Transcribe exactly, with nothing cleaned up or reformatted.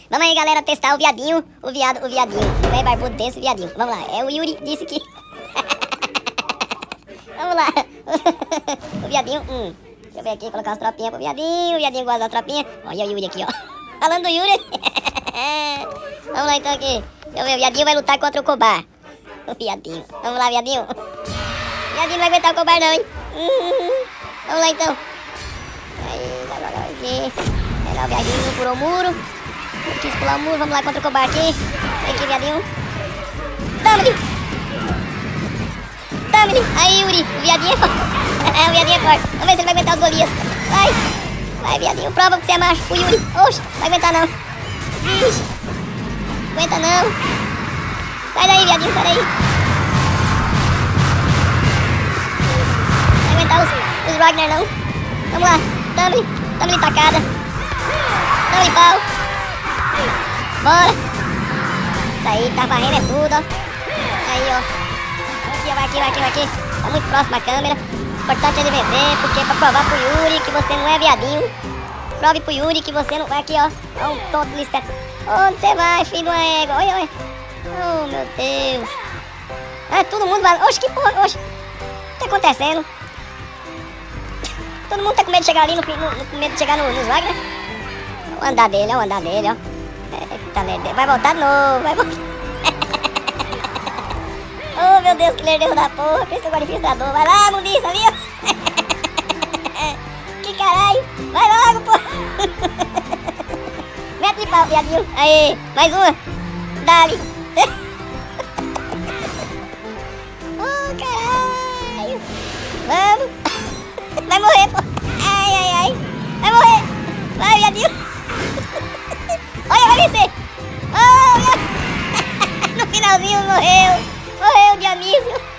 Vamos aí, galera, testar o viadinho. O viado, o viadinho. O velho barbudo desse, o viadinho. Vamos lá. É o Yuri disse que... Vamos lá. O viadinho. Hum. Deixa eu ver aqui, colocar as tropinhas pro viadinho. O viadinho gosta das tropinhas. Olha o Yuri aqui, ó. Falando do Yuri. Vamos lá, então, aqui. Deixa eu ver, o viadinho vai lutar contra o cobar. O viadinho. Vamos lá, viadinho. O viadinho não vai aguentar o cobar, não, hein? Hum. Vamos lá, então. Aí, vai jogar aqui. Aí, o viadinho não furou o muro. Não quis pular o muro. Vamos lá contra o cobar aqui. Vem aqui, viadinho. Tamo-lhe. Tamo-lhe. Aí, Yuri. O viadinho é o viadinho é forte. Vamos ver se ele vai aguentar os Golias. Vai. Vai, viadinho. Prova que você é macho. O Yuri. Oxe, vai aguentar não. Ixi. Aguenta não. Sai daí, viadinho. Sai daí. Não vai aguentar os, os Ragnar não. Vamos lá. Tamo-lhe. Tamo-lhe tacada. Tamo-lhe pau. Bora. Isso aí, tá varrendo é tudo, ó. Aí, ó. Aqui, vai aqui, vai aqui, vai aqui. Tá muito próximo a câmera. O importante é ele vencer, porque é pra provar pro Yuri que você não é viadinho. Prove pro Yuri que você não... Vai aqui, ó. Ó um tonto ali esperto. Onde você vai, filho de uma égua? Olha, olha. Oh, meu Deus. Ah, todo mundo vai... Oxe, que porra, oxe. O que tá acontecendo? Todo mundo tá com medo de chegar ali, no, no, com medo de chegar no, nos Wagner. O andar dele, ó, o andar dele, ó. Eita, lerdeiro. Vai voltar de novo, vai voltar. Oh, meu Deus, que lerdeiro da porra. Pensa agora infiltrador. Vai lá, mundiça, viu? Que caralho. Vai logo, porra. Mete de pau, viadinho. Aí, mais uma. Dali. Oh, caralho. Vamos. Vai morrer, pô. Ai, ai, ai. Vai morrer. Vai, viadinho. Olha, vai vencer. Oh, meu... No finalzinho morreu. Morreu de amigo.